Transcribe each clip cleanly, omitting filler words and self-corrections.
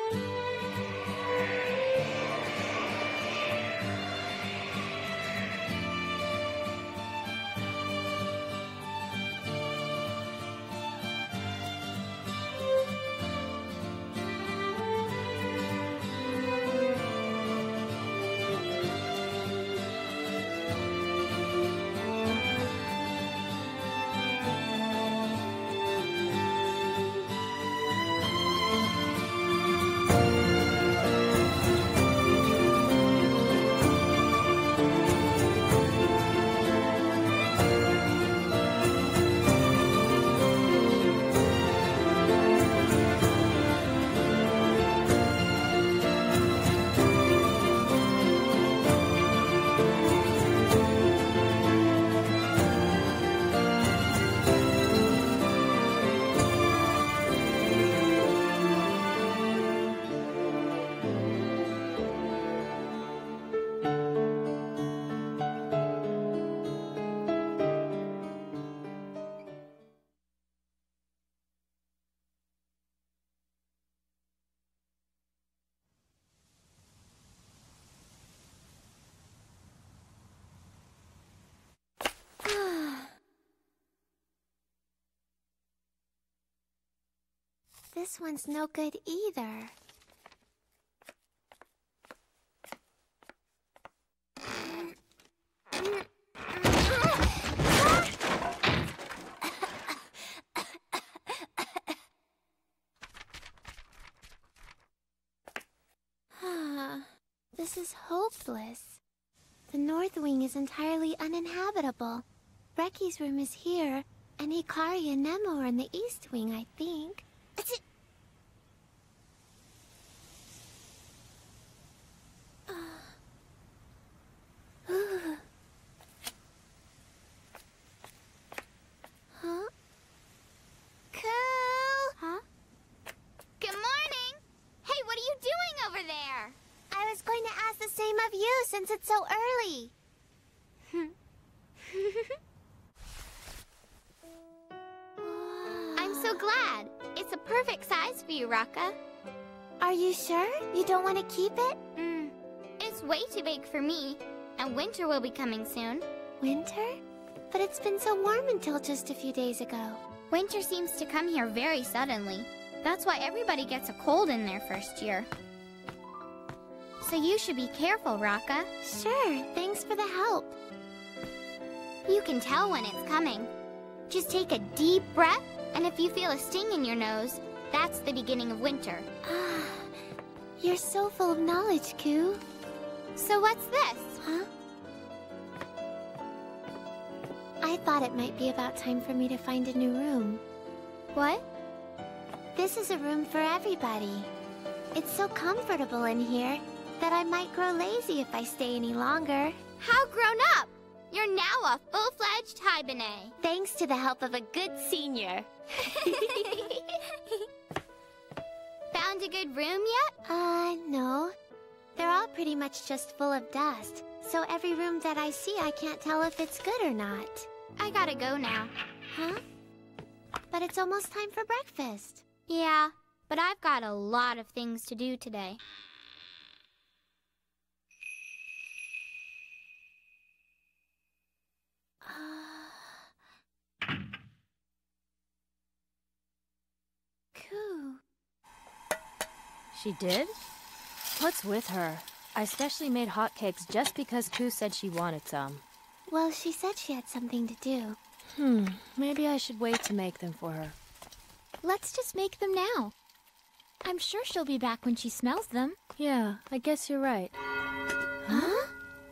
This one's no good either. This is hopeless. The North Wing is entirely uninhabitable. Recky's room is here, and Hikari and Nemo are in the East Wing, I think. Huh? Cool! Huh? Good morning! Hey, what are you doing over there? I was going to ask the same of you since it's so early. I'm so glad. It's a perfect size for you, Raka. Are you sure? You don't want to keep it? It's way too big for me. And winter will be coming soon. Winter? But it's been so warm until just a few days ago. Winter seems to come here very suddenly. That's why everybody gets a cold in their first year. So you should be careful, Raka. Sure, thanks for the help. You can tell when it's coming. Just take a deep breath, and if you feel a sting in your nose, that's the beginning of winter. You're so full of knowledge, Koo. So what's this? Huh? I thought it might be about time for me to find a new room. What? This is a room for everybody. It's so comfortable in here that I might grow lazy if I stay any longer. How grown up? You're now a full-fledged Hibernate. Thanks to the help of a good senior. Found a good room yet? No. They're all pretty much just full of dust. So every room that I see, I can't tell if it's good or not. I gotta go now. Huh? But it's almost time for breakfast. Yeah, but I've got a lot of things to do today. Koo. She did? What's with her? I specially made hotcakes just because Koo said she wanted some. Well, she said she had something to do. Maybe I should wait to make them for her. Let's just make them now. I'm sure she'll be back when she smells them. Yeah, I guess you're right. Huh?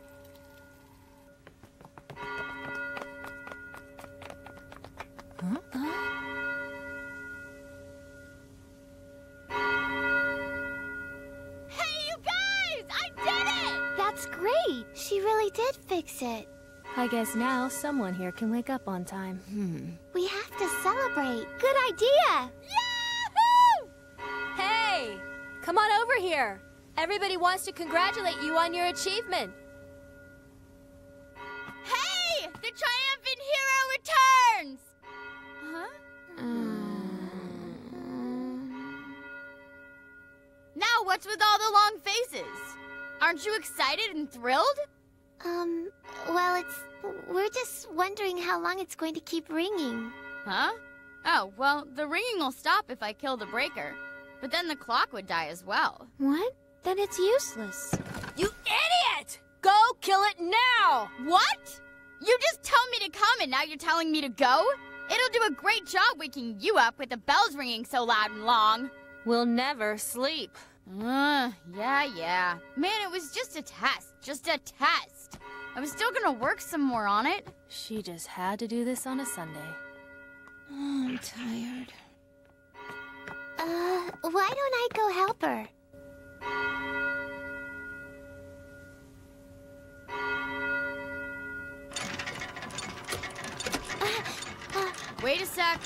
Hey, you guys! I did it! That's great! She really did fix it. I guess now someone here can wake up on time. We have to celebrate. Good idea! Yahoo! Hey! Come on over here! Everybody wants to congratulate you on your achievement. Hey! The triumphant hero returns! Now what's with all the long faces? Aren't you excited and thrilled? Well, we're just wondering how long it's going to keep ringing. Huh? Oh, well, the ringing will stop if I kill the breaker. But then the clock would die as well. What? Then it's useless. You idiot! Go kill it now! What? You just told me to come and now you're telling me to go? It'll do a great job waking you up with the bells ringing so loud and long. We'll never sleep. Yeah. Man, it was just a test. I was still gonna work some more on it. She just had to do this on a Sunday. Oh, I'm tired. Why don't I go help her? Wait a sec.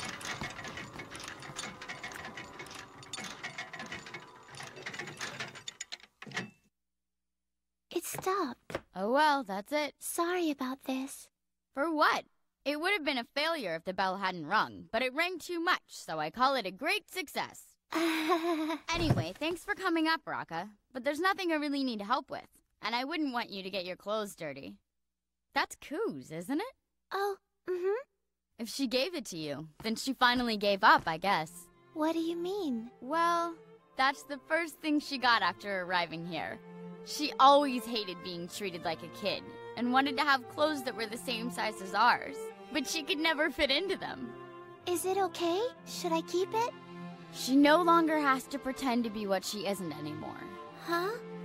It stopped. Oh well, that's it. Sorry about this. For what? It would have been a failure if the bell hadn't rung, but it rang too much, so I call it a great success. Anyway, thanks for coming up, Rocka. But there's nothing I really need help with, and I wouldn't want you to get your clothes dirty. That's Koo's, isn't it? Oh, If she gave it to you, then she finally gave up, I guess. What do you mean? Well, that's the first thing she got after arriving here. She always hated being treated like a kid, and wanted to have clothes that were the same size as ours, but she could never fit into them. Is it okay? Should I keep it? She no longer has to pretend to be what she isn't anymore. Huh?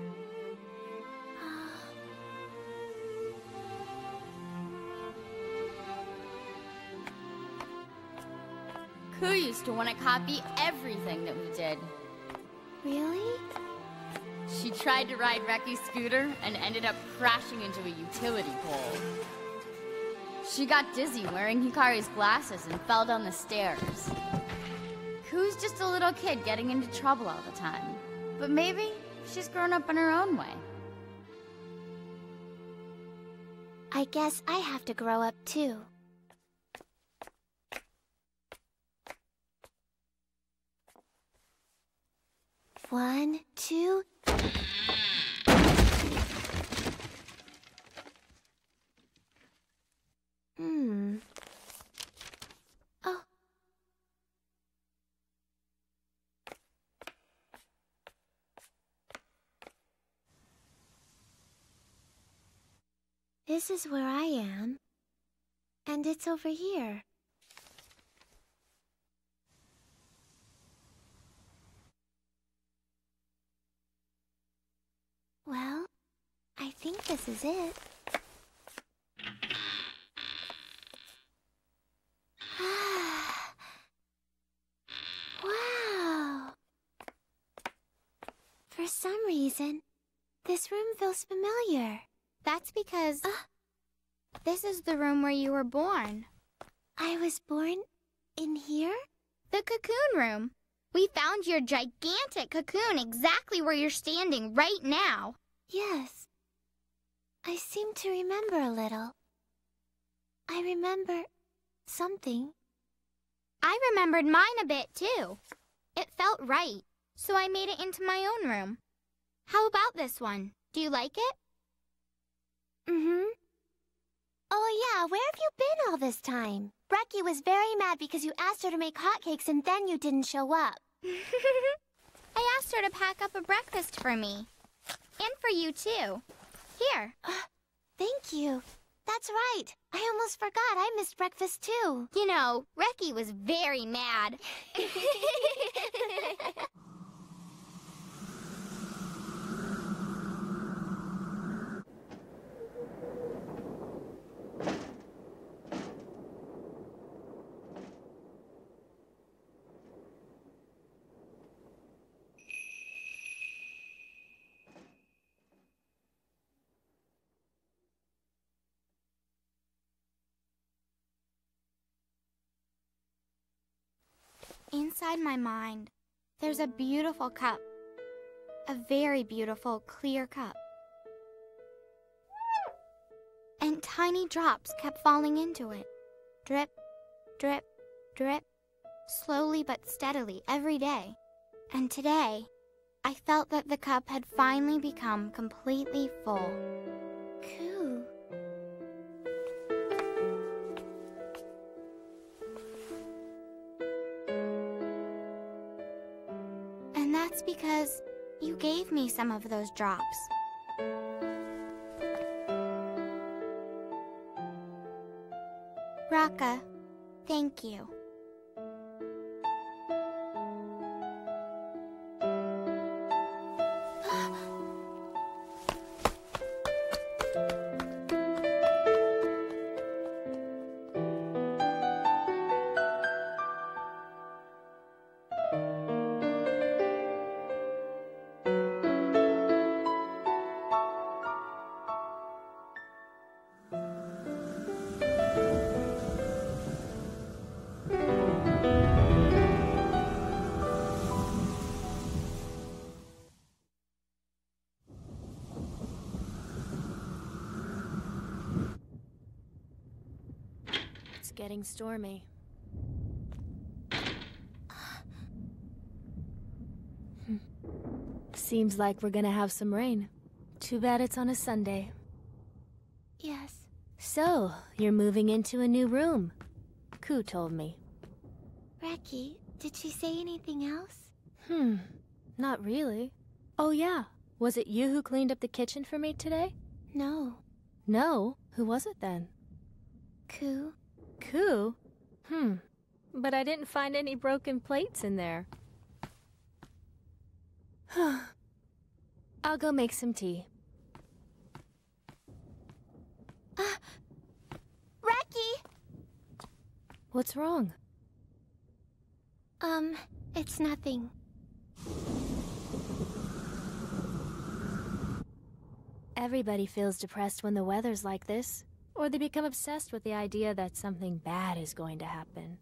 Koo used to want to copy everything that we did. Really? She tried to ride Reki's scooter and ended up crashing into a utility pole. She got dizzy wearing Hikari's glasses and fell down the stairs. Koo's just a little kid getting into trouble all the time. But maybe she's grown up in her own way. I guess I have to grow up too. One, two... Oh. This is where I am. And it's over here. Well, I think this is it. Wow! For some reason, this room feels familiar. That's because this is the room where you were born. I was born in here? The cocoon room. We found your gigantic cocoon exactly where you're standing right now. Yes. I seem to remember a little. I remember something. I remembered mine a bit, too. It felt right, so I made it into my own room. How about this one? Do you like it? Oh yeah, where have you been all this time? Reki was very mad because you asked her to make hotcakes and then you didn't show up. I asked her to pack up a breakfast for me. And for you, too. Here. Thank you. That's right. I almost forgot. I missed breakfast, too. You know, Reki was very mad. Inside my mind, there's a beautiful cup. A very beautiful, clear cup. And tiny drops kept falling into it. Drip, drip, drip. Slowly but steadily every day. And today, I felt that the cup had finally become completely full. Coo. And that's because you gave me some of those drops. Raka, thank you. It's getting stormy. Seems like we're gonna have some rain. Too bad it's on a Sunday. Yes. So, you're moving into a new room. Ku told me. Reki, did she say anything else? Not really. Oh yeah, was it you who cleaned up the kitchen for me today? No. No? Who was it then? Ku. Ku? But I didn't find any broken plates in there. I'll go make some tea. Reki! What's wrong? It's nothing. Everybody feels depressed when the weather's like this, or they become obsessed with the idea that something bad is going to happen.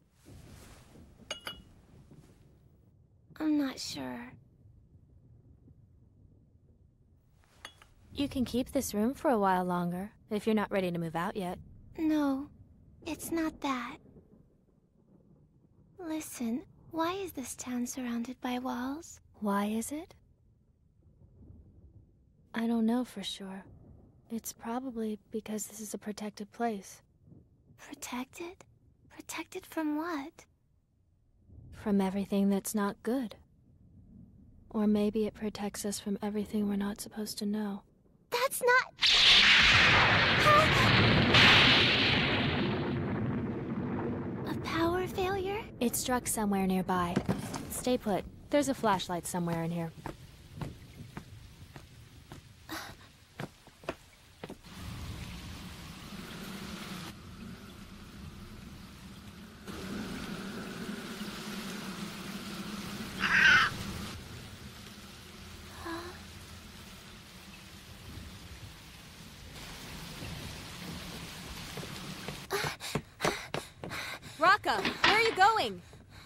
I'm not sure. You can keep this room for a while longer, if you're not ready to move out yet. No, it's not that. Listen, why is this town surrounded by walls? Why is it? I don't know for sure. It's probably because this is a protected place. Protected? Protected from what? From everything that's not good. Or maybe it protects us from everything we're not supposed to know. That's not... A power failure? It struck somewhere nearby. Stay put. There's a flashlight somewhere in here. Raka, where are you going?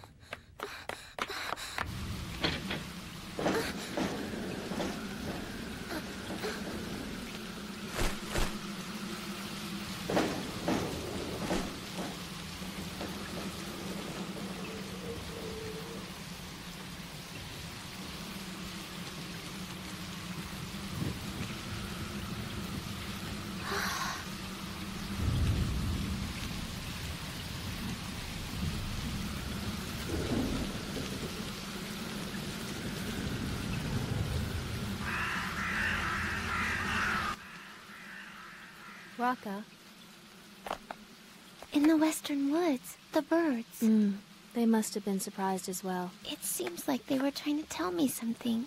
Raka. In the western woods, the birds. They must have been surprised as well. It seems like they were trying to tell me something.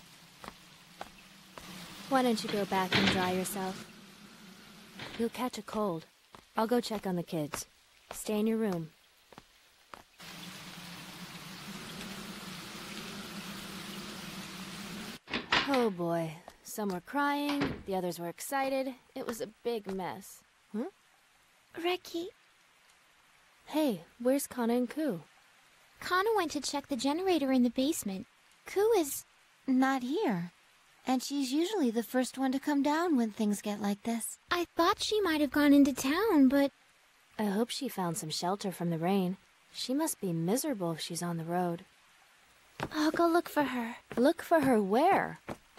Why don't you go back and dry yourself? You'll catch a cold. I'll go check on the kids. Stay in your room. Oh boy. Some were crying, the others were excited. It was a big mess. Reki. Hey, where's Kana and Ku? Kana went to check the generator in the basement. Ku is... not here. And she's usually the first one to come down when things get like this. I thought she might have gone into town, but... I hope she found some shelter from the rain. She must be miserable if she's on the road. I'll go look for her. Look for her where?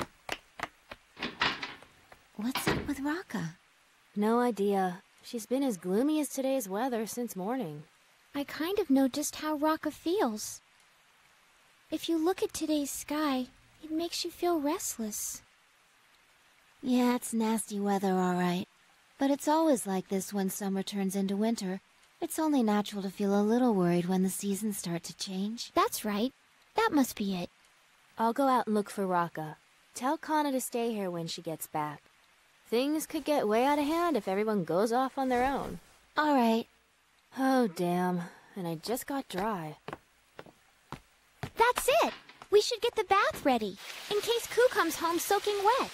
What's up with Raka? No idea. She's been as gloomy as today's weather since morning. I kind of know just how Raka feels. If you look at today's sky, it makes you feel restless. Yeah, it's nasty weather, all right. But it's always like this when summer turns into winter. It's only natural to feel a little worried when the seasons start to change. That's right. That must be it. I'll go out and look for Raka. Tell Kana to stay here when she gets back. Things could get way out of hand if everyone goes off on their own. All right. Oh, damn. And I just got dry. That's it! We should get the bath ready, in case Ku comes home soaking wet.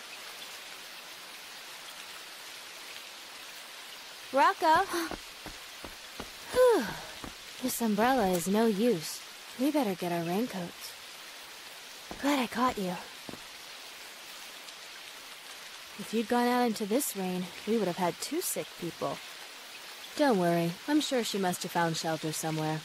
Raka! Whew. This umbrella is no use. We better get our raincoats. Glad I caught you. If you'd gone out into this rain, we would have had 2 sick people. Don't worry, I'm sure she must have found shelter somewhere.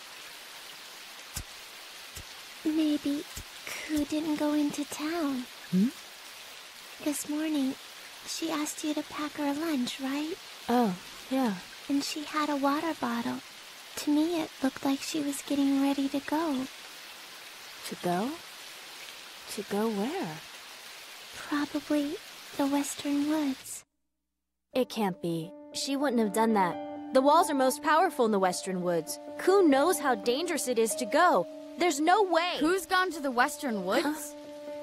Maybe Ku didn't go into town. This morning, she asked you to pack her lunch, right? Oh, yeah. And she had a water bottle. To me, it looked like she was getting ready to go. To go? To go where? Probably the Western Woods. It can't be. She wouldn't have done that. The walls are most powerful in the Western Woods. Ku knows how dangerous it is to go. There's no way. Who's gone to the Western Woods?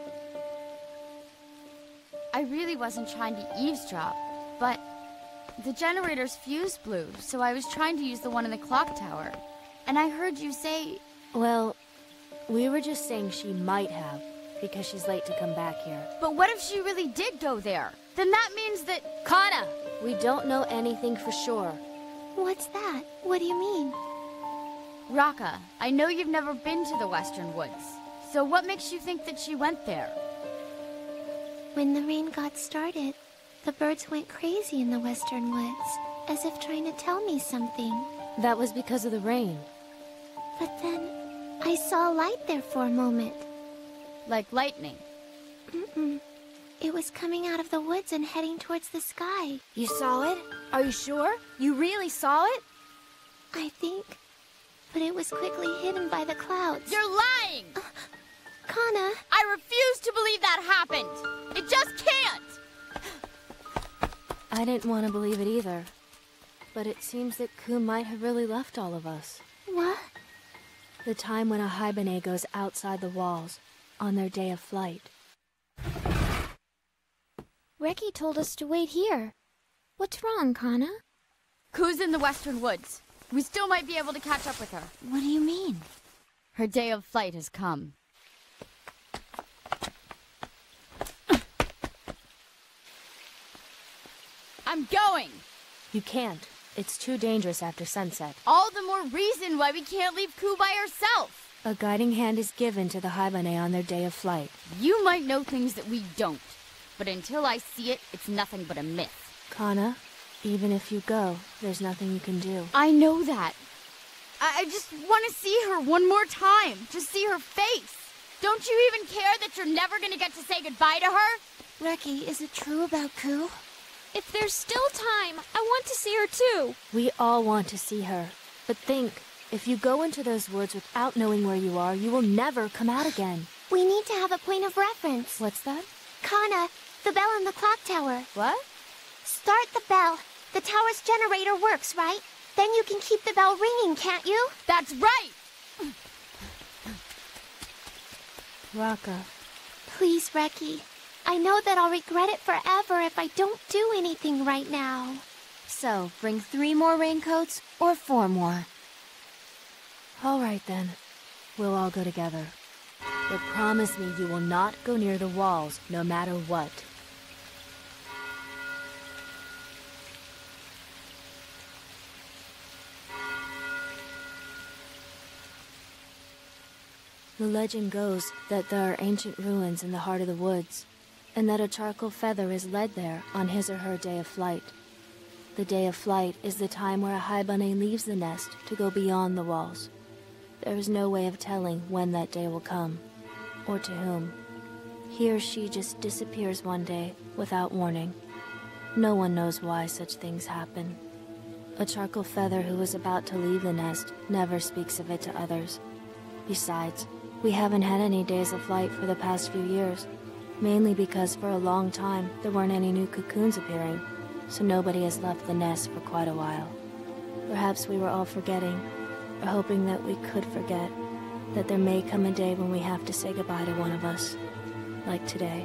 I really wasn't trying to eavesdrop, but the generator's fuse blew, so I was trying to use the one in the clock tower. And I heard you say... Well, we were just saying she might have, because she's late to come back here. But what if she really did go there? Then that means that... Kana! We don't know anything for sure. What's that? What do you mean? Raka, I know you've never been to the Western Woods. So what makes you think that she went there? When the rain got started, the birds went crazy in the Western Woods, as if trying to tell me something. That was because of the rain. But then, I saw a light there for a moment. Like lightning. It was coming out of the woods and heading towards the sky. You saw it? Are you sure? You really saw it? I think. But it was quickly hidden by the clouds. You're lying! Kana! I refuse to believe that happened! It just can't! I didn't want to believe it either. But it seems that Ku might have really left all of us. What? The time when a Haibane goes outside the walls, on their day of flight. Reki told us to wait here. What's wrong, Kana? Ku's in the Western Woods. We still might be able to catch up with her. What do you mean? Her day of flight has come. I'm going! You can't. It's too dangerous after sunset. All the more reason why we can't leave Ku by herself! A guiding hand is given to the Haibane on their day of flight. You might know things that we don't, but until I see it, it's nothing but a myth. Kana, even if you go, there's nothing you can do. I know that. I just want to see her one more time. Just see her face. Don't you even care that you're never going to get to say goodbye to her? Reki, is it true about Ku? If there's still time, I want to see her too. We all want to see her. But think, if you go into those woods without knowing where you are, you will never come out again. We need to have a point of reference. What's that? Kana, the bell in the clock tower. What? Start the bell. The tower's generator works, right? Then you can keep the bell ringing, can't you? That's right! Raka. Please, Reki. I know that I'll regret it forever if I don't do anything right now. So, bring 3 more raincoats or 4 more? All right then. We'll all go together. But promise me you will not go near the walls, no matter what. The legend goes that there are ancient ruins in the heart of the woods, and that a charcoal feather is led there on his or her day of flight. The day of flight is the time where a Haibane leaves the nest to go beyond the walls. There is no way of telling when that day will come. or to whom. He or she just disappears one day without warning. No one knows why such things happen. A charcoal feather who was about to leave the nest never speaks of it to others. Besides, we haven't had any days of flight for the past few years, mainly because for a long time there weren't any new cocoons appearing, so nobody has left the nest for quite a while. Perhaps we were all forgetting, or hoping that we could forget, that there may come a day when we have to say goodbye to one of us, like today.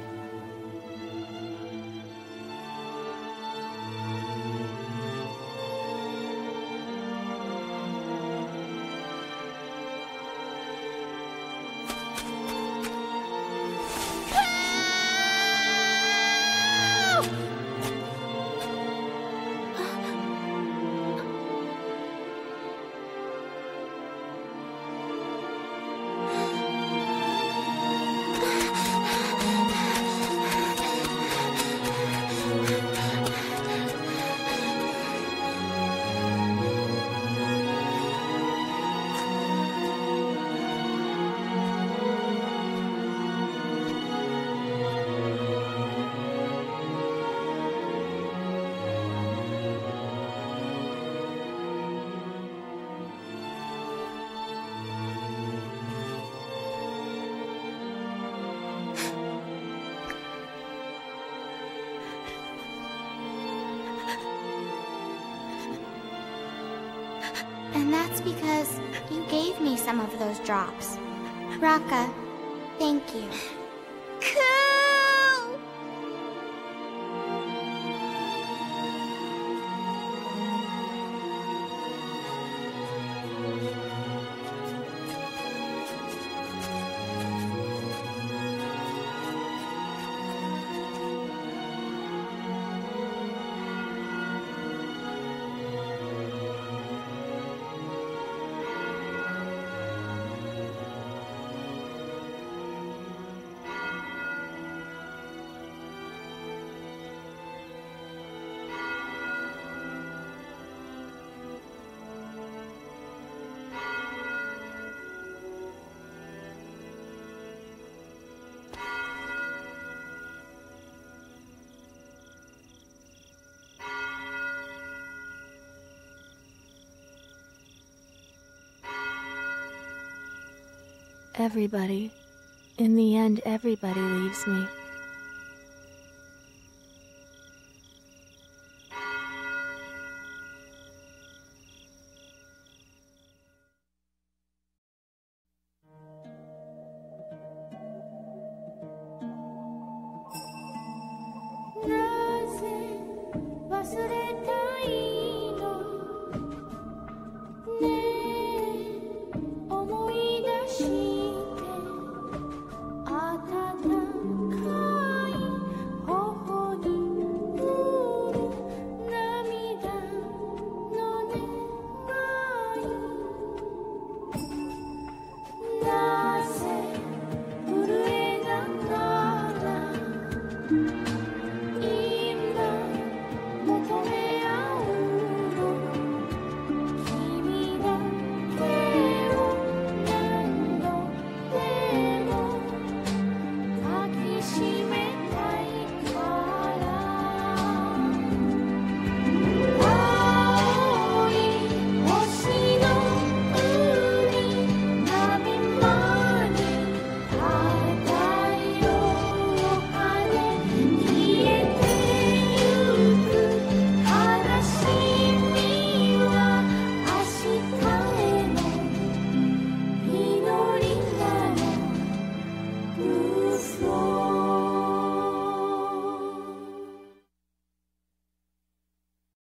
And that's because you gave me some of those drops. Raka, thank you. Cool! Everybody. In the end, everybody leaves me. 忘れた